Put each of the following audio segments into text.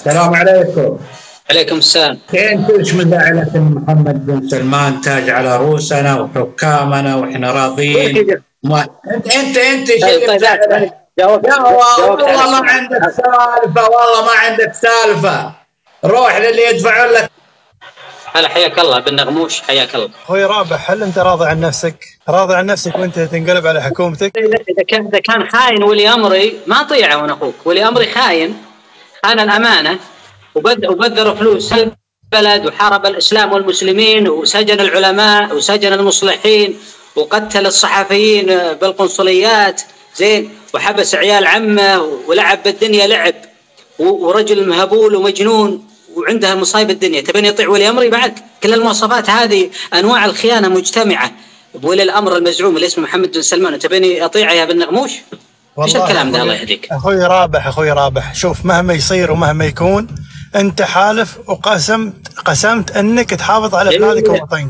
السلام عليكم. عليكم السلام. انت ايش من عائلة محمد بن سلمان تاج على رؤوسنا وحكامنا واحنا راضيين؟ انت ايش طيب اللي طيب يا والله ما عندك سالفة، والله ما عندك سالفة. روح للي يدفعون لك. هلا حياك الله بن نغموش، حياك الله. اخوي رابح، هل انت راضي عن نفسك؟ راضي عن نفسك وانت تنقلب على حكومتك؟ اذا كان خاين ولي امري ما طيعه. وانا اخوك ولي امري خاين الامانه وبذر فلوس البلد وحارب الاسلام والمسلمين وسجن العلماء وسجن المصلحين وقتل الصحفيين بالقنصليات زين، وحبس عيال عمه ولعب بالدنيا لعب، ورجل مهبول ومجنون وعندها مصايب الدنيا. تبين يطيع ولي امري بعد؟ كل المواصفات هذه انواع الخيانه مجتمعه بولي الامر المزعوم اللي اسمه محمد بن سلمان، تبيني اطيعه يا بن نغموش؟ ايش الكلام ده؟ الله يهديك. اخوي رابح، شوف مهما يصير ومهما يكون انت حالف قسمت انك تحافظ على بلادك ووطنك.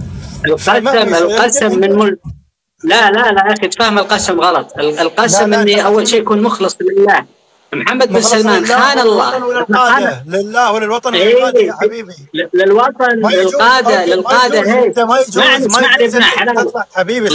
القسم من لا يا اخي تفهم القسم غلط. القسم اني اول شيء يكون مخلص لله. محمد بن سلمان خان الله لله وللوطن والقادة يا حبيبي. للوطن للقادة اسمعني ابن حلال حبيبي.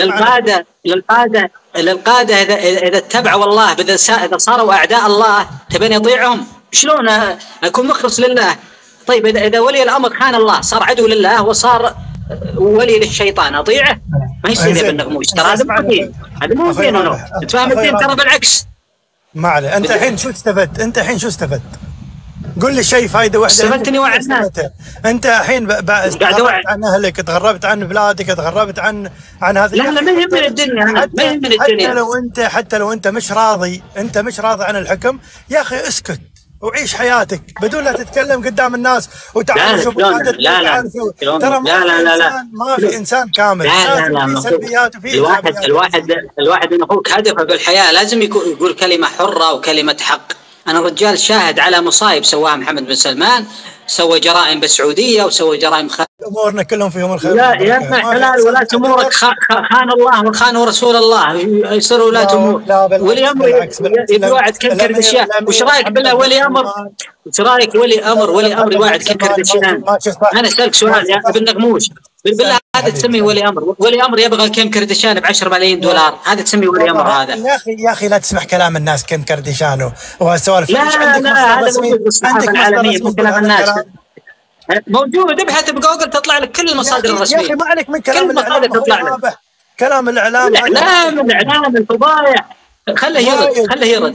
للقادة اذا اتبعوا الله، اذا صاروا اعداء الله تبين يطيعهم؟ شلون اكون مخلص لله؟ طيب اذا ولي الامر خان الله صار عدو لله وصار ولي للشيطان اطيعه؟ ما يصير يا بن نغموش، ترى هذا مو دين، هذا مو دين. تفهم الدين ترى بالعكس. ما عليه. انت الحين شو استفدت؟ قل لي شيء فايده واحده استفدتني وعدنا. انت الحين تغربت عن اهلك، تغربت عن بلادك، تغربت عن هذا. لا ما يهمني الدنيا، انا ما يهمني الدنيا. حتى لو انت مش راضي، عن الحكم يا اخي اسكت وعيش حياتك بدون لا تتكلم قدام الناس وتعال شوف. لا ترى ما في انسان كامل. لا سلبيات وفي الواحد من اخوك هدفه بالحياه لازم يقول كلمه حره وكلمه حق. انا رجال شاهد على مصايب سواها محمد بن سلمان، سوى جرائم بالسعوديه وسوى جرائم امورنا كلهم فيهم الخير. لا يا ابن حلال ولا امورك خان الله وخان رسول الله يصيروا ولاة امور. ولي امر يوعد كم كردشيان. وش رايك بالله ولي امر؟ وش رايك ولي امر يوعد كم كردشيان؟ انا اسالك سؤال يا ابن نغموش، بالله هذا تسميه ولي امر؟ ولي امر يبغى كم كردشان ب10 ملايين دولار، هذا تسميه ولي امر؟ هذا يا اخي لا تسمح كلام الناس كم كردشان وهالسوالف. لا هذا موجود بالصحافه العالميه، مو كلام الناس. موجود، ابحث بجوجل تطلع لك كل المصادر الرسميه. يا اخي ما عليك من كلام الاعلام، تطلع لك كلام الاعلام الفضايح. خليه يرد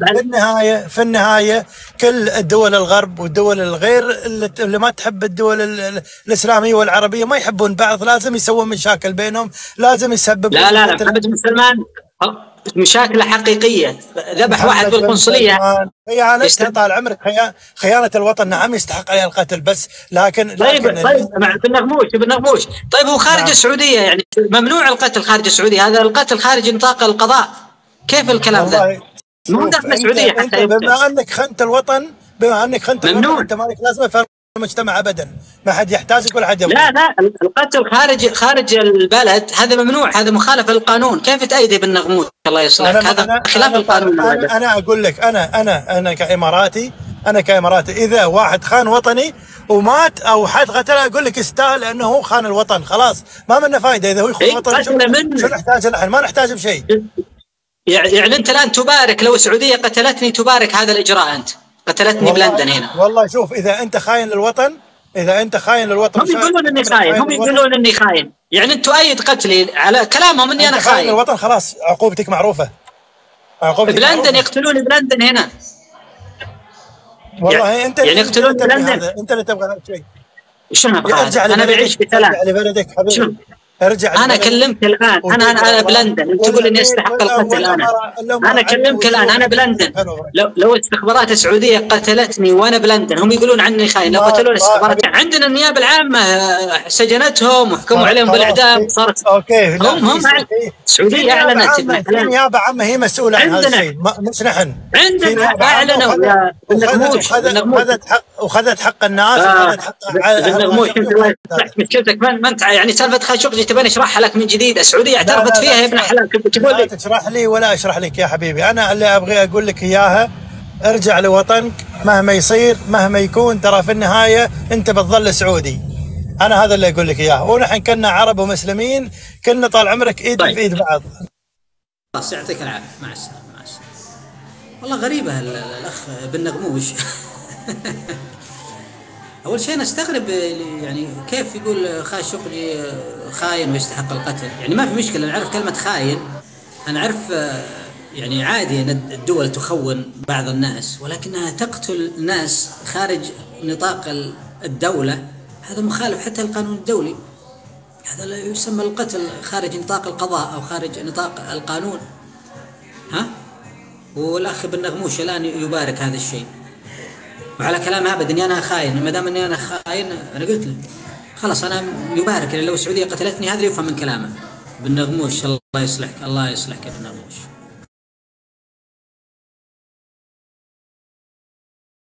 في النهايه كل الدول الغرب والدول الغير اللي ما تحب الدول الاسلاميه والعربيه ما يحبون بعض، لازم يسوون مشاكل بينهم، لازم يسبب. لا محمد بن سلمان مشاكل حقيقية، ذبح واحد بالقنصلية. خيانة طال عمرك، خيانة الوطن نعم يستحق عليها القتل، بس لكن طيب بن نغموش طيب هو خارج السعودية، يعني ممنوع القتل خارج السعودية، هذا القتل خارج نطاق القضاء. كيف الكلام ذا؟ مو داخل السعودية حتى. بما انك خنت الوطن، ممنوع. انت مالك لازمة في المجتمع ابدا، ما حد يحتاجك ولا حد يبغى. لا القتل خارج البلد هذا ممنوع، هذا مخالف للقانون. كيف تأيدي بن نغموش؟ الله يصلحك، هذا خلاف القانون. انا اقول لك انا كاماراتي اذا واحد خان وطني ومات او حد قتله اقول لك يستاهل، لانه هو خان الوطن خلاص، ما منه فايده. اذا هو يخون وطن شو نحتاج الحين؟ ما نحتاج بشيء. يعني انت الان تبارك لو السعوديه قتلتني، تبارك هذا الاجراء؟ انت قتلتني بلندن هنا. والله شوف، اذا انت خاين للوطن هم يقولون اني خاين، يعني انت تؤيد قتلي على كلامهم اني انا خاين للوطن. خلاص عقوبتك معروفه. بلندن يقتلوني بلندن هنا. والله انت يعني يقتلون بلندن. انت اللي تبغى هذا الشيء. شنو ابغى؟ انا بعيش في سلام. ارجع لبلدك حبيبي. أنا كلمت الآن، أنا بلندن، أنت تقول إني أستحق القتل. أنا كلمت الآن، أنا بلندن. لو استخبارات السعودية قتلتني وأنا بلندن هم يقولون عني خاين. لو قتلوني استخبارات عندنا النيابة العامة سجنتهم وحكموا عليهم بالإعدام. صارت أوكي. هم السعودية أعلنت. النيابة عامة هي مسؤولة عن هذا الشيء، مش نحن. عندنا أعلنوا يا النغموش. وخذت حق الناس وخذت حق النغموش. أنت مشكلتك ما أنت يعني سالفة خاشقجي تبين اشرحها لك من جديد. السعوديه اعترفت فيها يا ابن حلال. كنت تقول لي تشرح لي ولا اشرح لك يا حبيبي. انا اللي ابغي اقول لك اياها ارجع لوطنك مهما يصير مهما يكون، ترى في النهايه انت بتظل سعودي. انا هذا اللي اقول لك اياه، ونحن كنا عرب ومسلمين، كنا طال عمرك ايد طيب. في ايد بعض. خلاص يعطيك العافيه، مع السلامه مع السلامه. والله غريبه الاخ بن نغموش. اول شيء انا استغرب يعني كيف يقول خاشقجي خاين ويستحق القتل، يعني ما في مشكله نعرف كلمه خاين، انا اعرف يعني عادي ان الدول تخون بعض الناس، ولكنها تقتل ناس خارج نطاق الدوله، هذا مخالف حتى القانون الدولي، هذا لا يسمى القتل خارج نطاق القضاء او خارج نطاق القانون. ها؟ والاخ بن نغموش الان يبارك هذا الشيء، وعلى كلام ابدا اني انا خاين، ما دام اني انا خاين انا قلت له خلاص انا يبارك، لو السعوديه قتلتني هذا يفهم من كلامه. بن نغموش الله يصلحك، الله يصلحك يا بن نغموش.